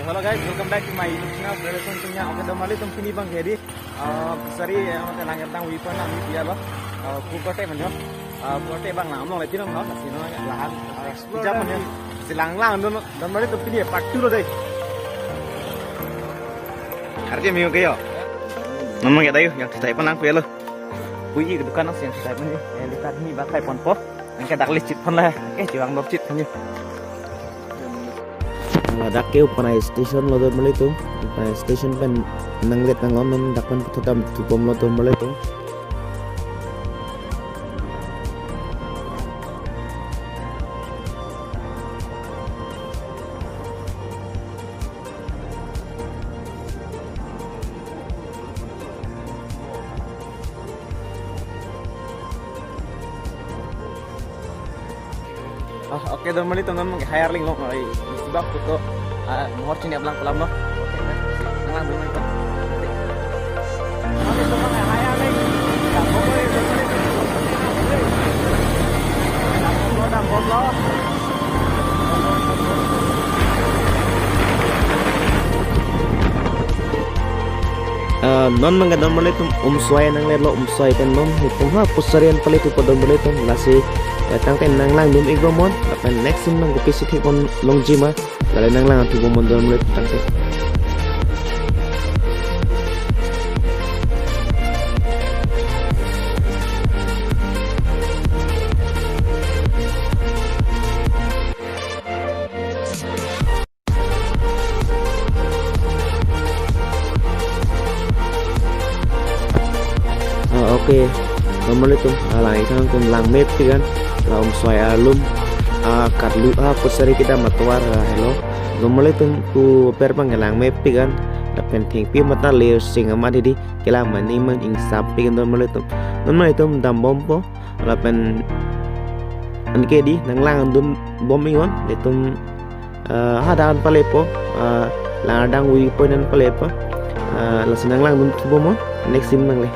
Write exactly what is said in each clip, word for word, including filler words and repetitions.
hello guys, welcome back to my YouTube channel. Relation punya oke domali tum kini bang jadi besari mate langgar tang wipo na mi dia lo pukote menyo pukote bang lang among letin no sino lahan explore menyo silang lang don domali tum kini part two lo deh harga miu kayo ngomong ya dayu yang kita penang pe lo puyi ke dukan yang kita ini lihat ini bakai ponpo yang kita licit pon lah eh juang lopcit punya dak ke upana station lo dor mele tu upana station pen nanglet nang on dak pen putam tu bom lo dor mele tu oke dor mele tu ngom hireling lo ai bak foto mohor sini ablang pelam no oke nang dulu itu oke to bang hireling ya pokoknya dor mele lo dam bom lo non mangga dor mele tu um swai nang le lo um swai pen non hitung ha pusarian pale tu dor mele tu lasi tang ten nang lang dum igomon apan next sim mang gopi sithi kon longjima lale nang lang tu bomon dor mele tang te oke nomor itu alai kan kun lang map kan laum swai alum a karlu a pusari kita matwar hello nomor itu ku per pangalang map kan dapen ting pi mata le sing ama di kila mani man ing sapi kan nomor itu nomor itu dam bompo lapen anke di nang lang dun bom ingon itu hadan palepo ladang wi poinan palepo lasenang lang dun bomo next sim nang le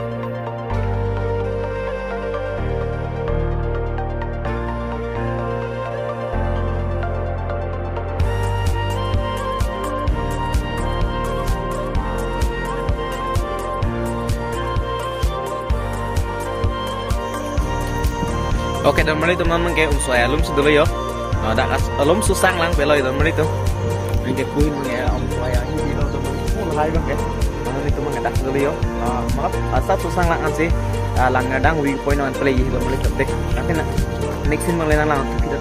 oke dan meli teman-teman kayak um soal alum sedulu yo dak alum susang lang beloi dan meli tuh yang kuin ya um soal ini lo tuh mulai bang kayak mana itu mengedak sedulu yo maaf asap susang lang sih lang ngadang wi point on play dan meli tuh deh nanti next in melena lang kita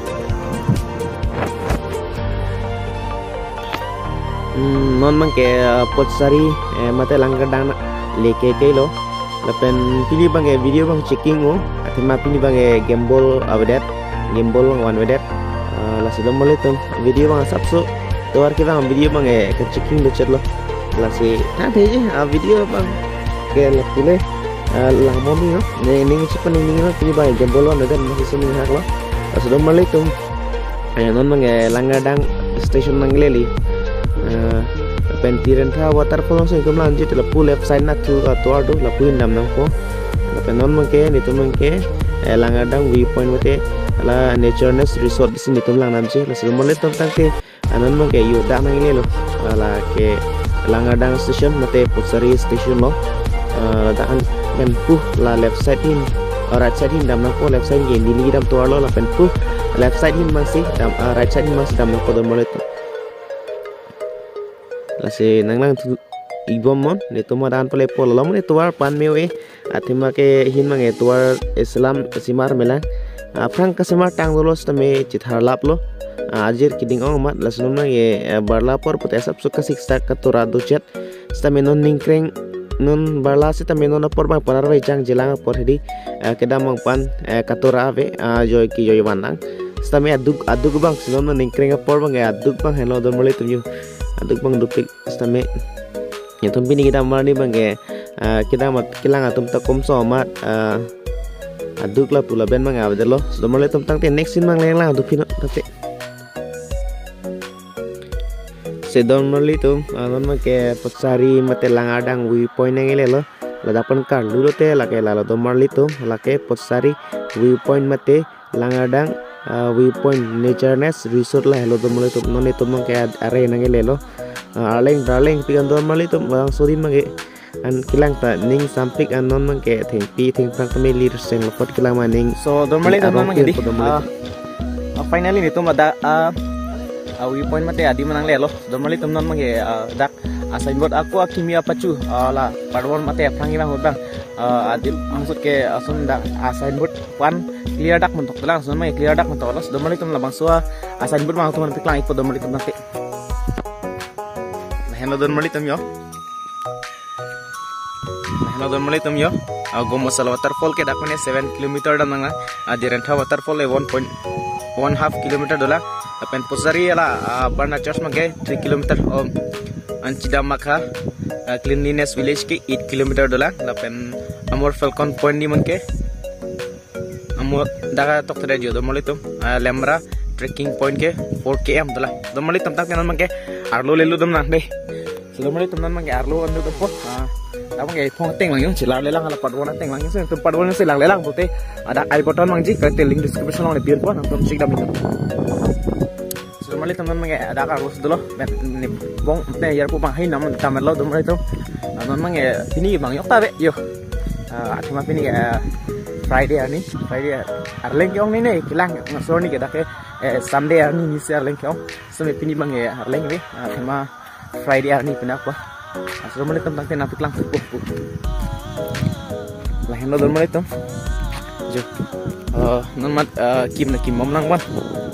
non mang ke potsari mate lang ngadang leke ke lo lapen pilih bang video bang checking mo atima pilih bang gimbal awedet gimbal one wedet la sidom mole ton video bang sabso tuar ke bang video bang ke checking becet lo la si ta the je video bang ke la pule la momi no ne ning sipan ning no pilih bang gimbal one wedet masih sini hak lo la sidom mole ton non bang langadang station nangleli pentiran tha waterfall so ikum lanjut la pu left side na tu tuar do la pu indam nang ko la penon mangke ni tu mangke langadang view point mate la natureness resort di sini tum lang namje la selmo le tum tangke anon mangke yu da nang le lo la ke langadang station mate putsari station lo la da kan ben pu la left side in right side in dam nang ko left side ge ni dam tuar lo la pen pu left side in masih dam right side in masih dam nang ko do mole tu lasi nang lang tu ibom mon le tuma dan pale pol lom le tuar pan mewe atima ke hin mange tuar islam simar melang aprang kasemar tang dolos tame chithar lap lo ajir kiding ong mat lasnum na ye barla por pute sab suka siksta katura do chat stame non ningkreng non barla se tame non por bang panar vai jang jelang por hedi kedam mang pan katura ave joy ki joy wanang stame aduk aduk bang sinom ningkreng por bang aduk bang hello do mole tu aduk bang dupik stame ya tum pini kita marni bang kita mat kilang atum takom so mat aduk la pula ben bang avde lo so mole tum tang te next in bang leng lang aduk pino tate se don mole tum anon ma ke potsari mate langadang wi point ngele lo la dapan kar lu te la ke la do marli tum la ke potsari wi point mate langadang viewpoint Natureness Resort lah hello tomole tum noni tum mang ke are nange lelo arleng darling pikan normally tum bang sodi mange an kilang ta ning sampik an non mang ke thing pi thing prang tame leader seng lopot kilang maning so normally tum mang di finally ni tum ada viewpoint mate adi manang lelo normally tum non mang ke dak asain buat aku kimia pacu ala padwon mate prangi bang bang adil maksud ke asun dak asain buat pan clear dak mentok telang asun mang clear dak mentok los normally tum labang suah asain buat mang tum piklang ipo normally tum nanti nah hello normally tum yo nah hello normally tum yo Gomosal waterfall ke dak mane seven kilometer dan nang adi renta waterfall e one point one half kilometer dola apen posari ala barna church mage three kilometer om Anchida Makha cleanliness village ke eight kilometer dola lapen amor falcon point ni manke amor daga tok tere jo domoli tum lemra trekking point ke four kilometer dola domoli tum tak kenan manke arlo lelu dum nang deh so domoli tum nan manke arlo andu dum po ta manke phong teng lang yung chilar lelang ala padwon teng lang yung tum padwon se lang lelang bote ada I button mangji ke link description lang le pian po nang tum sik dam itu normally teman mange ada ka rus dulu ni bong te yar pu bang hai nam tamer lo dum itu non mange pini bang yok ta be yo athma pini Friday ani Friday arleng yong ni ne kilang ngasor ni ke dak Sunday ani ni ser leng yong so me pini bang arleng be athma Friday ani pina apa so normally teman te napik lang pu pu lah hen lo normally tum jo non mat kim na kim mom lang wan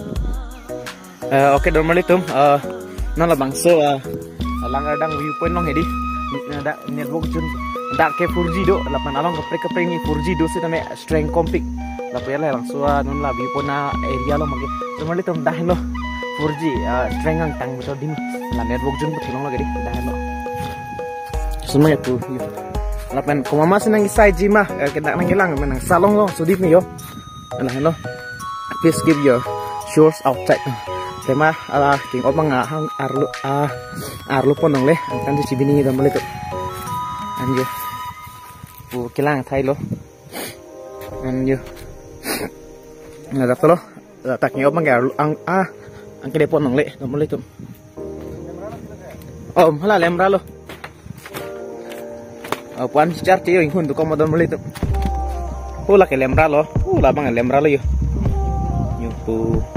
oke normally tum non la bangso langar dang viewpoint long hedi da network jun da ke four G do lapan along ke prek prengi four G do se tame strength compik la pela langsung non la viewpoint na area lo mage normally tum dah lo four G strength ang tang beto din la network jun betilong lo gedi dah lo semua itu lapan ko mama senang isai G mah kedak nang hilang menang salong lo sudip ni yo lah lo please give your shores outside tema ala king opang hang arlu ah arlu pon nong le kan di sibini dam le tu anjo pu kilang thai lo anjo na da lo tak ni opang arlu ang ah ang kede pon nong le dam le tu om hala lemra lo puan char ti yo hun tu ko dam le tu pula ke lemra lo pula bang lemra lo yo yo pu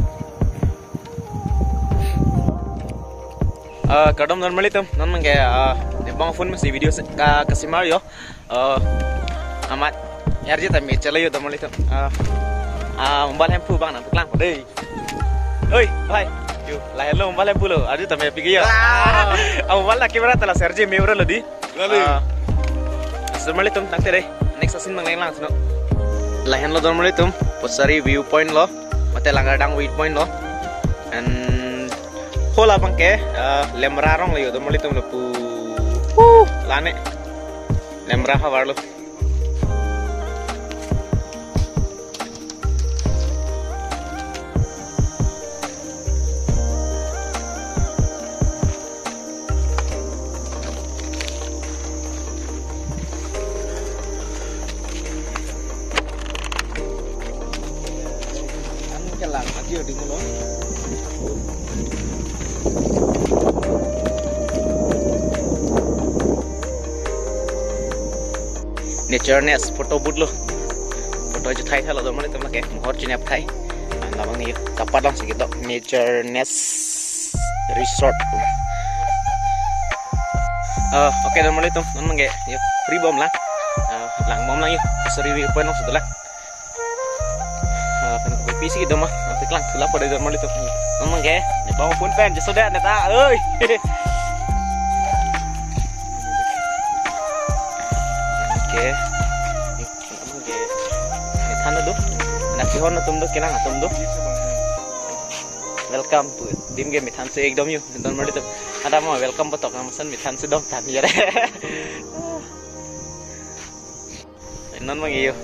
kadam normally tum non mange bang phone में video का कसिमार यो amat yarje ta me chalayo normally tum ah mombal hem pu bang na tuklang dei oi bhai yo la hello mombal hem pu lo aju ta me pigi yo ah mombal la camera ta la serje mewra lo di normally tum takte dei next asin mang lang no la hen lo normally tum posari view point lo mate langar dang view point lo and hola bangke lemra rong layo domoli tum lu lane lemra hawar lo an kelang aja di mulo Natureness photo booth lo photo ju thai thalo domani tum lake mohor chinap thai labang ni kapat lang sigito Natureness resort uh oke domani tum non mangge yo free bom lang lang mom lang yo sorry wi point no sudahlah uh kan ko pisi gitu mah nanti lang sula pada domani tum non mangge ni bawa pun pen just sudah neta euy oke Hana do nasi hon tum do kilang atum do welcome to dim game mithan se ekdom yu don mari tum ada ma welcome patok amasan mithan se dom tan ya non mang iyo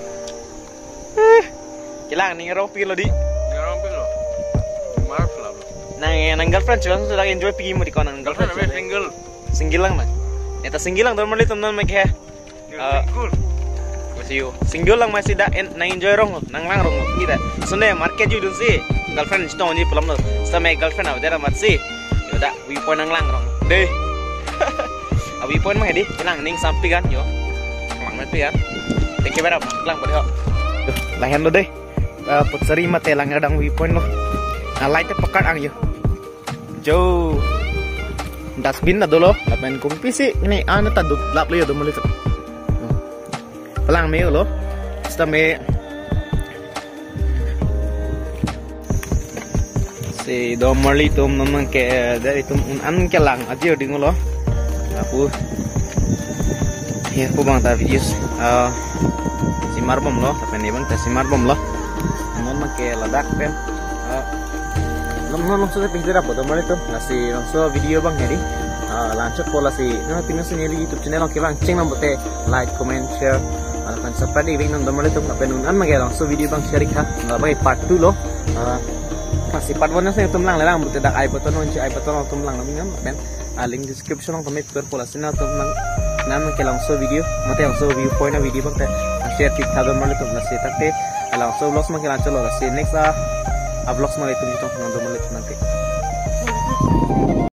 kilang ning rong pi lo di rong pi lo mar fla nang nang girlfriend chuan sudah enjoy pi mo di kon nang girlfriend single single lang man eta single lang don mari tum non make cool masih single lang masih dak nang enjoy rong nang lang rong kita sunde market ju dun si girlfriend stone ni pelam lo sama girlfriend apa dia ramat sih yaudah viewpoint nang lang rong deh viewpoint mah di lang ning sampai kan yo mang mati kan thank you berapa lang pada lahan lo deh putsari mate lang adang viewpoint lo nah light pekat ang yo jauh dustbin na dulu lapan kumpi sih ini anu tadu lap lo yo do mulit pelang me lo stame si domali tum naman ke dari tum un an ke lang aja di ngulo aku ya aku bang ta videos uh, si marbom lo tapi nih bang ta si marbom lo naman ke ladak pen lom lom sudah pinggir apa domali tum nasi langsung video bang jadi lanjut pola si nah tinggal sini YouTube channel oke bang ceng lambote like comment share alakan seperti ini nang domali tum tapi nun an mage langsung video bang share kah nggak baik part two lo masih part one saya tum lang lang buat dak iPhone non ci iPhone tum lang namin kan link description lang tumit per pola sina tum lang namin ke langsung video mate langsung view point na video bang te share tik ta domali tum nasi takte langsung vlogs makin lancar lo nasi next ah vlogs makin tum tum nang domali tum nanti